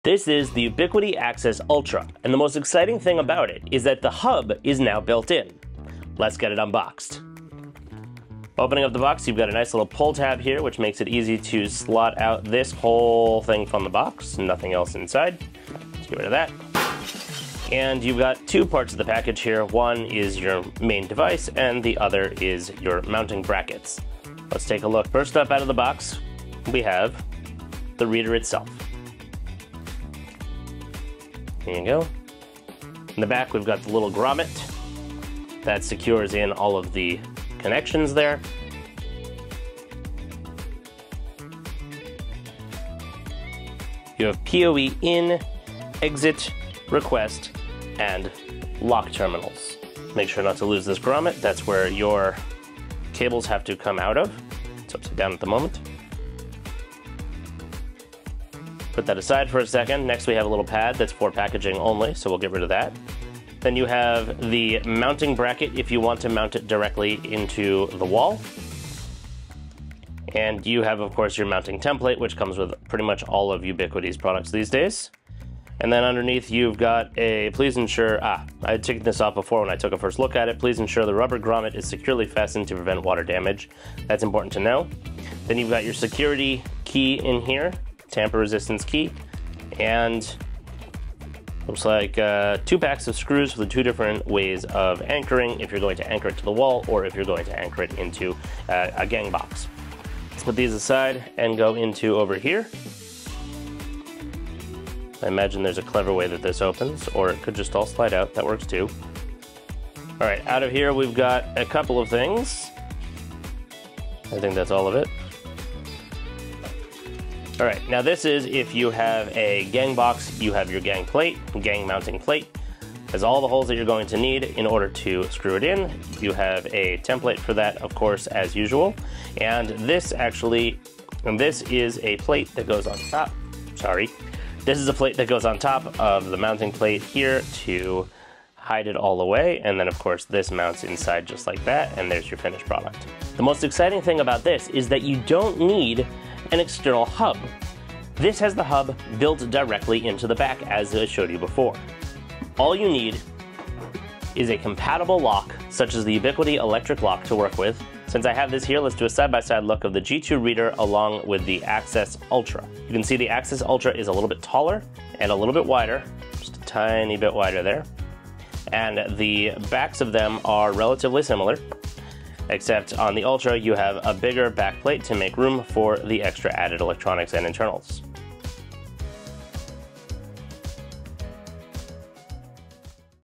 This is the Ubiquiti Access Ultra, and the most exciting thing about it is that the hub is now built in. Let's get it unboxed. Opening up the box, you've got a nice little pull tab here, which makes it easy to slot out this whole thing from the box, nothing else inside. Let's get rid of that. And you've got two parts of the package here. One is your main device, and the other is your mounting brackets. Let's take a look. First up out of the box, we have the reader itself. Here you go. In the back, we've got the little grommet that secures in all of the connections there. You have PoE in, exit, request, and lock terminals. Make sure not to lose this grommet. That's where your cables have to come out of. It's upside down at the moment. Put that aside for a second. Next we have a little pad that's for packaging only, so we'll get rid of that. Then you have the mounting bracket if you want to mount it directly into the wall. And you have, of course, your mounting template, which comes with pretty much all of Ubiquiti's products these days. And then underneath you've got a please ensure, I had taken this off before when I took a first look at it. Please ensure the rubber grommet is securely fastened to prevent water damage. That's important to know. Then you've got your security key in here, tamper resistance key, and looks like 2 packs of screws for the 2 different ways of anchoring, if you're going to anchor it to the wall or if you're going to anchor it into a gang box. Let's put these aside and go into over here. I imagine there's a clever way that this opens, or it could just all slide out. That works too. All right, out of here we've got a couple of things. I think that's all of it. All right, now this is if you have a gang box, you have your gang plate, gang mounting plate. Has all the holes that you're going to need in order to screw it in. You have a template for that, of course, as usual. And this is a plate that goes on top. This is a plate that goes on top of the mounting plate here to hide it all away. And then, of course, this mounts inside just like that, and there's your finished product. The most exciting thing about this is that you don't need an external hub. This has the hub built directly into the back, as I showed you before. All you need is a compatible lock, such as the Ubiquiti electric lock, to work with. Since I have this here, let's do a side-by-side look of the G2 reader along with the Access Ultra. You can see the Access Ultra is a little bit taller and a little bit wider, just a tiny bit wider there. And the backs of them are relatively similar, except on the Ultra you have a bigger back plate to make room for the extra added electronics and internals.